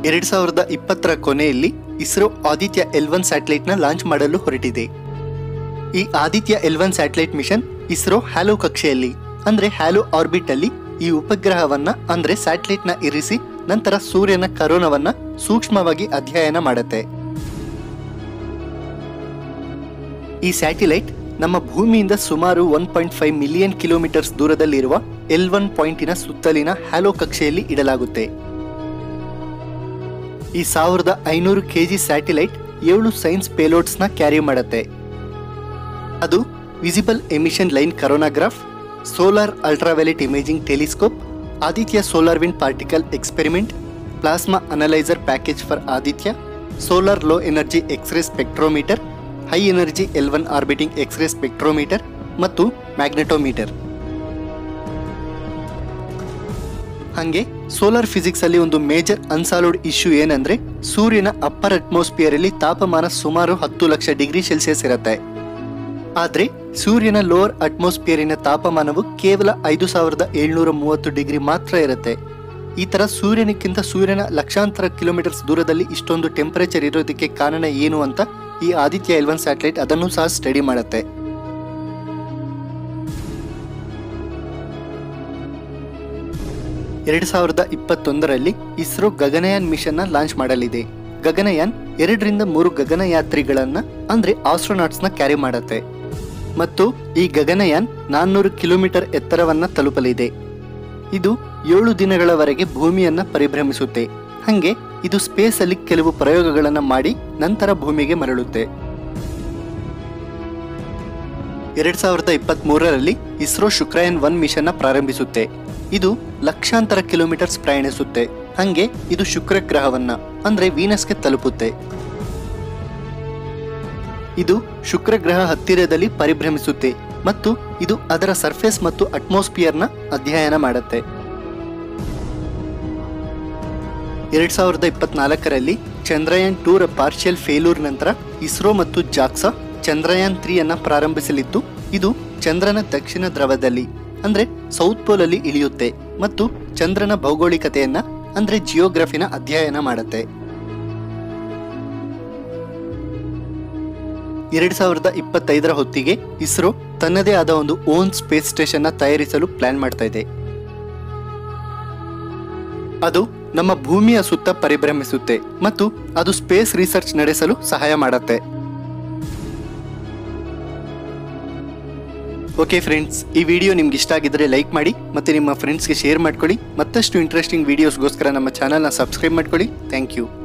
2020 ಕೊನೆಯಲ್ಲಿ ISRO Aditya L1 satellite ನ launch ಮಾಡಲು ಹೊರಟಿದೆ. ಈ Aditya L1 satellite mission ISRO halo ಕಕ್ಷೆಯಲ್ಲಿ ಅಂದ್ರೆ ಹ್ಯಾಲೋ ಆರ್ಬಿಟ್ ಅಲ್ಲಿ ಈ ಉಪಗ್ರಹವನ್ನ ಅಂದ್ರೆ ಸ್ಯಾಟಲೈಟ್ ನ ಇರಿಸಿ ನಂತರ ಸೂರ್ಯನ ಕರೋನವನ್ನ ಸೂಕ್ಷ್ಮವಾಗಿ ಅಧ್ಯಯನ ಮಾಡುತ್ತೆ. ಈ ಸ್ಯಾಟಲೈಟ್ ನಮ್ಮ ಭೂಮಿಯಿಂದ ಸುಮಾರು 1.5 ಮಿಲಿಯನ್ ಕಿಲೋಮೀಟರ್ಸ್ ದೂರದಲ್ಲಿರುವ L1 ಪಾಯಿಂಟಿನ ಸುತ್ತಲಿನ ಹ್ಯಾಲೋ ಕಕ್ಷೆಯಲ್ಲಿ ಇಡಲಾಗುತ್ತೆ. ಈ 1500 kg ಸ್ಯಾಟಲೈಟ್ 7 ಸೈನ್ಸ್ ಪೇಲೋಡ್ಸ್ ನ ಕ್ಯಾರಿ ಮಾಡುತ್ತೆ. ಅದು visible emission line coronagraph, solar ultraviolet imaging telescope, Aditya solar wind particle experiment, plasma analyser package for Aditya, solar low energy X-ray spectrometer, high energy L1 orbiting X-ray spectrometer ಮತ್ತು magnetometer. ಹಾಗೆ solar physics ಅಲ್ಲಿ ಒಂದು major unsolved issue ಏನಂದ್ರೆ ಸೂರ್ಯನ upper atmosphere ಅಲ್ಲಿ ತಾಪಮಾನ ಸುಮಾರು 10 lakh degree Celsius ಇರುತ್ತೆ. ಆದ್ರೆ ಸೂರ್ಯನ ಲೋವರ್ ಅಟ್ಮಾಸ್ಫಿಯರಿನ ತಾಪಮಾನವು ಕೇವಲ 5730 ಡಿಗ್ರಿ ಮಾತ್ರ ಇರುತ್ತೆ. ಈ ತರ ಸೂರ್ಯನ ಲಕ್ಷಾಂತರ ಕಿಲೋಮೀಟರ್ಸ್ ದೂರದಲ್ಲಿ ಇಷ್ಟೊಂದು ಟೆಂಪರೇಚರ್ ಇರೋದಕ್ಕೆ ಕಾರಣ ಏನು ಅಂತ ಈ ಆದಿತ್ಯ L1 ಸ್ಯಾಟಲೈಟ್ ಅದನ್ನು ಸಹ ಸ್ಟಡಿ ಮಾಡುತ್ತೆ. ಇಸ್ರೋ ಗಗನಯಾನ್ ಮಿಷನ್ ನ ಲಾಂಚ್ ಮಾಡಲಿದೆ. ಗಗನಯಾನ್ 2 ರಿಂದ 3 ಗಗನಯಾತ್ರಿಗಳನ್ನ ಅಂದ್ರೆ ಆಸ್ಟ್ರೋನಾಟ್ಸ್ ನ ಕ್ಯಾರಿ ಮಾಡುತ್ತೆ ಮತ್ತು ಈ ಗಗನಯಾನ್ 400 ಕಿಲೋಮೀಟರ್ ಎತ್ತರವನ್ನ ತಲುಪಲಿದೆ. ಇದು 7 ದಿನಗಳವರೆಗೆ ಭೂಮಿಯನ್ನ ಪರಿಭ್ರಮಿಸುತ್ತೆ. ಹಂಗೆ ಇದು ಸ್ಪೇಸ್ ಅಲ್ಲಿ ಕೆಲವು ಪ್ರಯೋಗಗಳನ್ನ ಮಾಡಿ ನಂತರ ಭೂಮಿಗೆ ಮರಳುತ್ತೆ. 2023 ಇಸ್ರೋ ಶುಕ್ರಯಾನ್ 1 ಮಿಷನ್ ನ ಪ್ರಾರಂಭಿಸುತ್ತೆ. ಇದು ಲಕ್ಷಾಂತರ ಕಿಲೋಮೀಟರ್ಸ್ ಪ್ರಯಾಣಿಸುತ್ತೆ. ಹಂಗೆ ಇದು ಶುಕ್ರ ಗ್ರಹವನ್ನ ಅಂದ್ರೆ ವೀನಸ್ಗೆ ತಲುಪುತ್ತೆ. ಇದು ಶುಕ್ರ ಗ್ರಹ ಹತ್ತಿರದಲ್ಲಿ ಪರಿಭ್ರಮಿಸುತ್ತೆ ಮತ್ತು ಇದು ಅದರ ಸರ್ಫೇಸ್ ಮತ್ತು ಅಟ್ಮಾಸ್ಫಿಯರ್ ನ ಅಧ್ಯಯನ ಮಾಡುತ್ತೆ. 2024 ಚಂದ್ರಯಾನ್ 2 ರ ಪಾರ್ಷಿಯಲ್ ಫೇಲ್ಯೂರ್ ನಂತರ ಇಸ್ರೋ ಮತ್ತು ಜಾಕ್ಸಾ ಚಂದ್ರಯಾನ್ 3 ಅನ್ನ ಪ್ರಾರಂಭಿಸಲಿದ್ದು ಇದು ಚಂದ್ರನ ದಕ್ಷಿಣ ಧ್ರುವದಲ್ಲಿ ಅಂದ್ರೆ ಸೌತ್ ಪೋಲ್ ಅಲ್ಲಿ ಇಳಿಯುತ್ತೆ ಮತ್ತು ಚಂದ್ರನ ಭೌಗೋಳಿಕತೆಯನ್ನ ಅಂದ್ರೆ ಜಿಯೋಗ್ರಫಿನ ಅಧ್ಯಯನ ಮಾಡುತ್ತೆ. 2025 ಹೊತ್ತಿಗೆ ಇಸ್ರೋ ತನ್ನದೇ ಆದ ಒಂದು ಓನ್ ಸ್ಪೇಸ್ ಸ್ಟೇಷನ್ ನ ತಯಾರಿಸಲು ಪ್ಲಾನ್ ಮಾಡ್ತಾ ಇದೆ. ಅದು ನಮ್ಮ ಭೂಮಿಯ ಸುತ್ತ ಪರಿಭ್ರಮಿಸುತ್ತೆ ಮತ್ತು ಅದು ಸ್ಪೇಸ್ ರಿಸರ್ಚ್ ನಡೆಸಲು ಸಹಾಯ ಮಾಡುತ್ತೆ. ಓಕೆ ಫ್ರೆಂಡ್ಸ್, ಈ ವಿಡಿಯೋ ನಿಮ್ಗೆ ಇಷ್ಟ ಆಗಿದ್ರೆ ಲೈಕ್ ಮಾಡಿ ಮತ್ತೆ ನಿಮ್ಮ ಫ್ರೆಂಡ್ಸ್ಗೆ ಶೇರ್ ಮಾಡ್ಕೊಳ್ಳಿ. ಮತ್ತಷ್ಟು ಇಂಟ್ರೆಸ್ಟಿಂಗ್ ವಿಡಿಯೋಸ್ಗೋಸ್ಕರ ನಮ್ಮ ಚಾನಲ್ನ ಸಬ್ಸ್ಕ್ರೈಬ್ ಮಾಡ್ಕೊಳ್ಳಿ. Thank you.